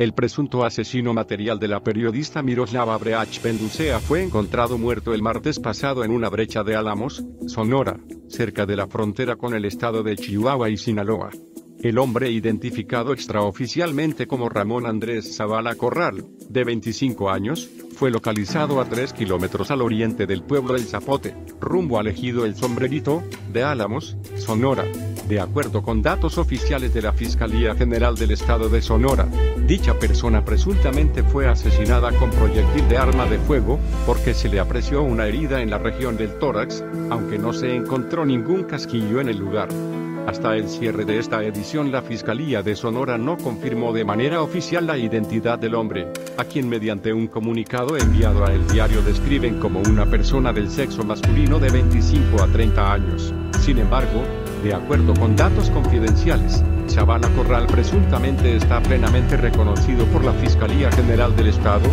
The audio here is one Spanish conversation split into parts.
El presunto asesino material de la periodista Miroslava Breach Penducea fue encontrado muerto el martes pasado en una brecha de Álamos, Sonora, cerca de la frontera con el estado de Chihuahua y Sinaloa. El hombre, identificado extraoficialmente como Ramón Andrés Zavala Corral, de 25 años, fue localizado a 3 kilómetros al oriente del pueblo El Zapote, rumbo al ejido El Sombrerito, de Álamos, Sonora. De acuerdo con datos oficiales de la Fiscalía General del Estado de Sonora, dicha persona presuntamente fue asesinada con proyectil de arma de fuego, porque se le apreció una herida en la región del tórax, aunque no se encontró ningún casquillo en el lugar. Hasta el cierre de esta edición, la Fiscalía de Sonora no confirmó de manera oficial la identidad del hombre, a quien mediante un comunicado enviado a El Diario describen como una persona del sexo masculino de 25 a 30 años. Sin embargo, de acuerdo con datos confidenciales, Zavala Corral presuntamente está plenamente reconocido por la Fiscalía General del Estado,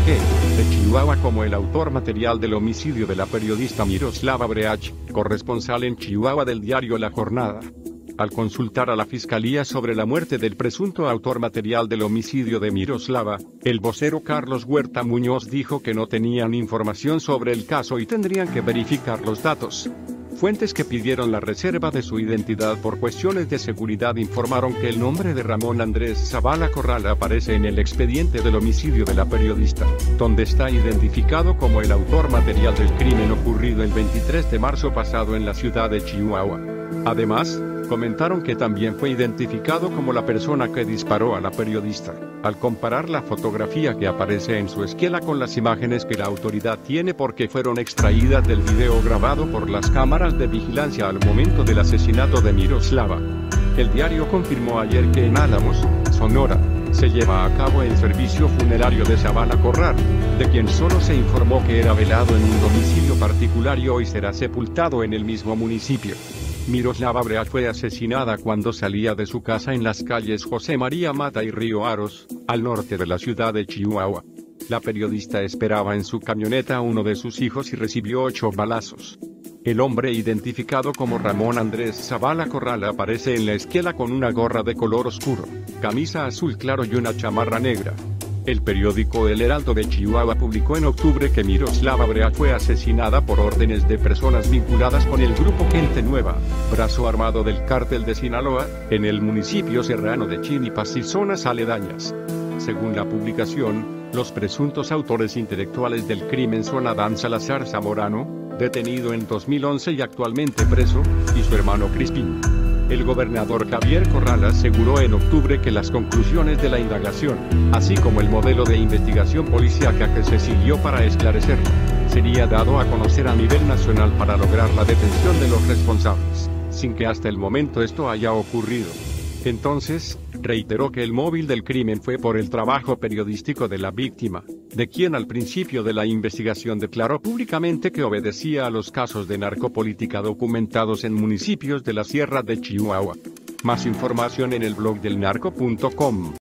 de Chihuahua como el autor material del homicidio de la periodista Miroslava Breach, corresponsal en Chihuahua del diario La Jornada. Al consultar a la Fiscalía sobre la muerte del presunto autor material del homicidio de Miroslava, el vocero Carlos Huerta Muñoz dijo que no tenían información sobre el caso y tendrían que verificar los datos. Fuentes que pidieron la reserva de su identidad por cuestiones de seguridad informaron que el nombre de Ramón Andrés Zavala Corral aparece en el expediente del homicidio de la periodista, donde está identificado como el autor material del crimen ocurrido el 23 de marzo pasado en la ciudad de Chihuahua. Además, comentaron que también fue identificado como la persona que disparó a la periodista, al comparar la fotografía que aparece en su esquela con las imágenes que la autoridad tiene porque fueron extraídas del video grabado por las cámaras de vigilancia al momento del asesinato de Miroslava. El diario confirmó ayer que en Álamos, Sonora, se lleva a cabo el servicio funerario de Zavala Corral, de quien solo se informó que era velado en un domicilio particular y hoy será sepultado en el mismo municipio. Miroslava Breach fue asesinada cuando salía de su casa en las calles José María Mata y Río Aros, al norte de la ciudad de Chihuahua. La periodista esperaba en su camioneta a uno de sus hijos y recibió 8 balazos. El hombre, identificado como Ramón Andrés Zavala Corral, aparece en la esquela con una gorra de color oscuro, camisa azul claro y una chamarra negra. El periódico El Heraldo de Chihuahua publicó en octubre que Miroslava Breach fue asesinada por órdenes de personas vinculadas con el grupo Gente Nueva, brazo armado del cártel de Sinaloa, en el municipio serrano de Chinipas y zonas aledañas. Según la publicación, los presuntos autores intelectuales del crimen son Adán Salazar Zamorano, detenido en 2011 y actualmente preso, y su hermano Crispín. El gobernador Javier Corral aseguró en octubre que las conclusiones de la indagación, así como el modelo de investigación policíaca que se siguió para esclarecerlo, sería dado a conocer a nivel nacional para lograr la detención de los responsables, sin que hasta el momento esto haya ocurrido. Entonces, reiteró que el móvil del crimen fue por el trabajo periodístico de la víctima, de quien al principio de la investigación declaró públicamente que obedecía a los casos de narcopolítica documentados en municipios de la Sierra de Chihuahua. Más información en el blog del narco.com.